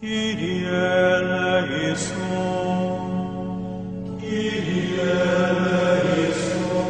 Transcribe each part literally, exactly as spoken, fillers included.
Kyrie eleison, Kyrie eleison,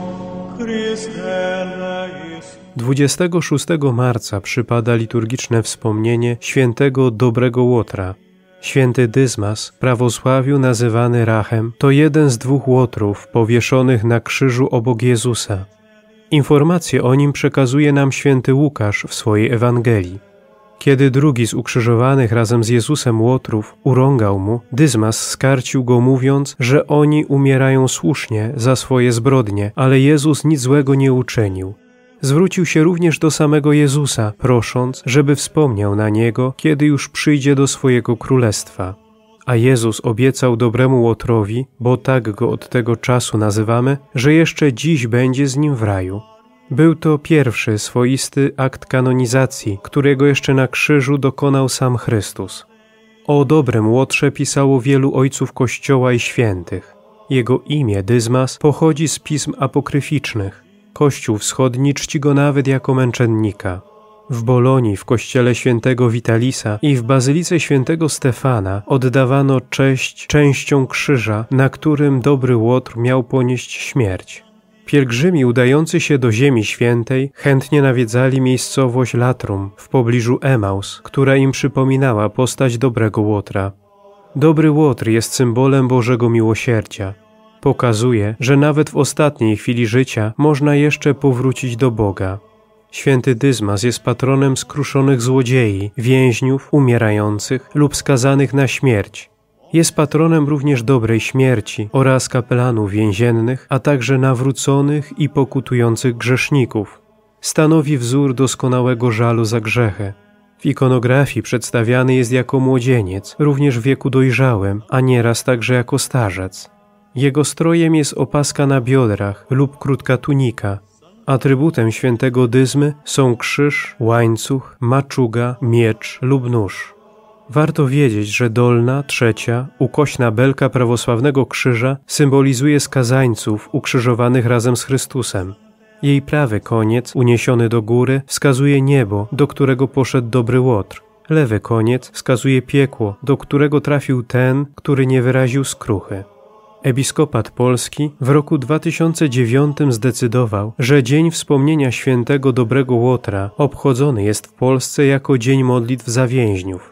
Chryste eleison. dwudziestego szóstego marca przypada liturgiczne wspomnienie świętego Dobrego Łotra. Święty Dyzmas, w prawosławiu nazywany Rachem, to jeden z dwóch łotrów powieszonych na krzyżu obok Jezusa. Informacje o nim przekazuje nam święty Łukasz w swojej Ewangelii. Kiedy drugi z ukrzyżowanych razem z Jezusem łotrów urągał mu, Dyzmas skarcił go, mówiąc, że oni umierają słusznie za swoje zbrodnie, ale Jezus nic złego nie uczynił. Zwrócił się również do samego Jezusa, prosząc, żeby wspomniał na niego, kiedy już przyjdzie do swojego królestwa. A Jezus obiecał dobremu łotrowi, bo tak go od tego czasu nazywamy, że jeszcze dziś będzie z nim w raju. Był to pierwszy swoisty akt kanonizacji, którego jeszcze na krzyżu dokonał sam Chrystus. O dobrym łotrze pisało wielu ojców Kościoła i świętych. Jego imię, Dyzmas, pochodzi z pism apokryficznych. Kościół wschodni czci go nawet jako męczennika. W Bolonii, w kościele świętego Witalisa i w bazylice świętego Stefana oddawano cześć częścią krzyża, na którym dobry łotr miał ponieść śmierć. Pielgrzymi udający się do Ziemi Świętej chętnie nawiedzali miejscowość Latrum w pobliżu Emaus, która im przypominała postać dobrego łotra. Dobry łotr jest symbolem Bożego miłosierdzia. Pokazuje, że nawet w ostatniej chwili życia można jeszcze powrócić do Boga. Święty Dyzmas jest patronem skruszonych złodziei, więźniów, umierających lub skazanych na śmierć. Jest patronem również dobrej śmierci oraz kapelanów więziennych, a także nawróconych i pokutujących grzeszników. Stanowi wzór doskonałego żalu za grzechy. W ikonografii przedstawiany jest jako młodzieniec, również w wieku dojrzałym, a nieraz także jako starzec. Jego strojem jest opaska na biodrach lub krótka tunika. Atrybutem świętego Dyzmy są krzyż, łańcuch, maczuga, miecz lub nóż. Warto wiedzieć, że dolna, trzecia, ukośna belka prawosławnego krzyża symbolizuje skazańców ukrzyżowanych razem z Chrystusem. Jej prawy koniec, uniesiony do góry, wskazuje niebo, do którego poszedł dobry łotr. Lewy koniec wskazuje piekło, do którego trafił ten, który nie wyraził skruchy. Episkopat Polski w roku dwa tysiące dziewiątym zdecydował, że Dzień Wspomnienia Świętego Dobrego Łotra obchodzony jest w Polsce jako Dzień Modlitw za więźniów.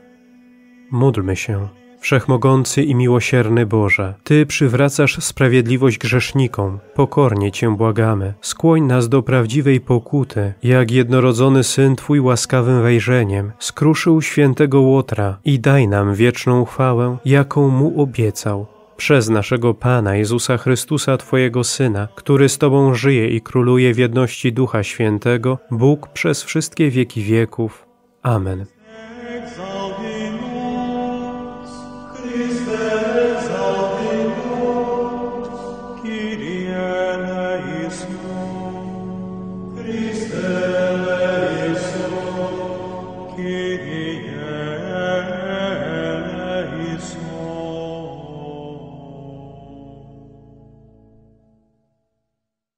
Módlmy się. Wszechmogący i miłosierny Boże, Ty przywracasz sprawiedliwość grzesznikom, pokornie Cię błagamy, skłoń nas do prawdziwej pokuty, jak jednorodzony Syn Twój łaskawym wejrzeniem skruszył świętego łotra i daj nam wieczną chwałę, jaką Mu obiecał. Przez naszego Pana Jezusa Chrystusa, Twojego Syna, który z Tobą żyje i króluje w jedności Ducha Świętego, Bóg przez wszystkie wieki wieków. Amen. Kyrie